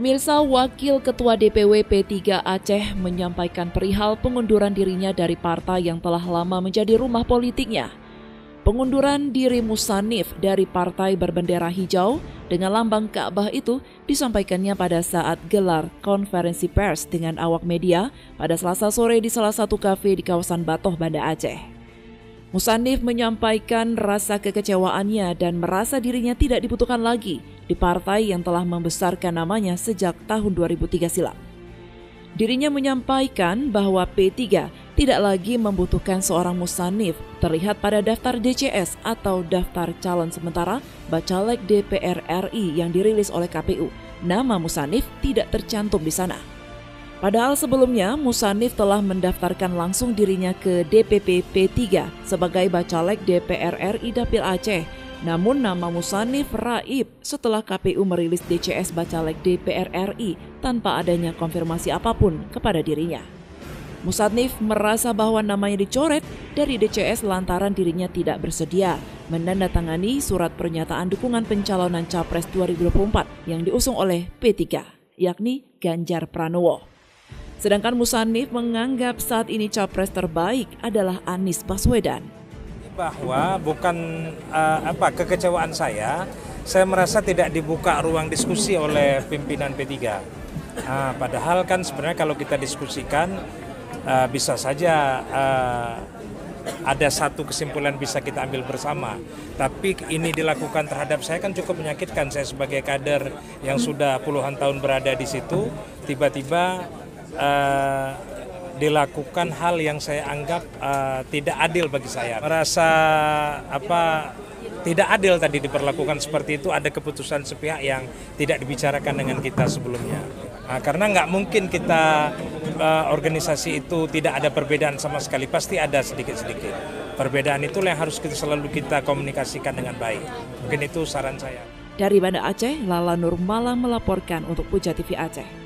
Pemirsa, Wakil Ketua DPW P3 Aceh menyampaikan perihal pengunduran dirinya dari partai yang telah lama menjadi rumah politiknya. Pengunduran diri Musannif dari partai berbendera hijau dengan lambang Ka'bah itu disampaikannya pada saat gelar konferensi pers dengan awak media pada Selasa sore di salah satu kafe di kawasan Batoh, Banda Aceh. Musannif menyampaikan rasa kekecewaannya dan merasa dirinya tidak dibutuhkan lagi di partai yang telah membesarkan namanya sejak tahun 2003 silam. Dirinya menyampaikan bahwa P3 tidak lagi membutuhkan seorang Musannif terlihat pada daftar DCS atau daftar calon sementara Bacalek DPR RI yang dirilis oleh KPU. Nama Musannif tidak tercantum di sana. Padahal sebelumnya Musannif telah mendaftarkan langsung dirinya ke DPP P3 sebagai Bacalek DPR RI Dapil Aceh. Namun nama Musannif raib setelah KPU merilis DCS Bacalek DPR RI tanpa adanya konfirmasi apapun kepada dirinya. Musannif merasa bahwa namanya dicoret dari DCS lantaran dirinya tidak bersedia menandatangani surat pernyataan dukungan pencalonan Capres 2024 yang diusung oleh P3, yakni Ganjar Pranowo. Sedangkan Musannif menganggap saat ini capres terbaik adalah Anies Baswedan. Bahwa bukan kekecewaan saya merasa tidak dibuka ruang diskusi oleh pimpinan P3. Padahal kan sebenarnya kalau kita diskusikan bisa saja ada satu kesimpulan bisa kita ambil bersama. Tapi ini dilakukan terhadap saya kan cukup menyakitkan. Saya sebagai kader yang sudah puluhan tahun berada di situ, tiba-tiba dilakukan hal yang saya anggap tidak adil bagi saya. Merasa tidak adil tadi diperlakukan seperti itu, ada keputusan sepihak yang tidak dibicarakan dengan kita sebelumnya. Karena nggak mungkin kita organisasi itu tidak ada perbedaan sama sekali, pasti ada sedikit-sedikit. Perbedaan itulah yang harus selalu kita komunikasikan dengan baik. Mungkin itu saran saya. Dari Banda Aceh, Lala Nur Malang melaporkan untuk Puja TV Aceh.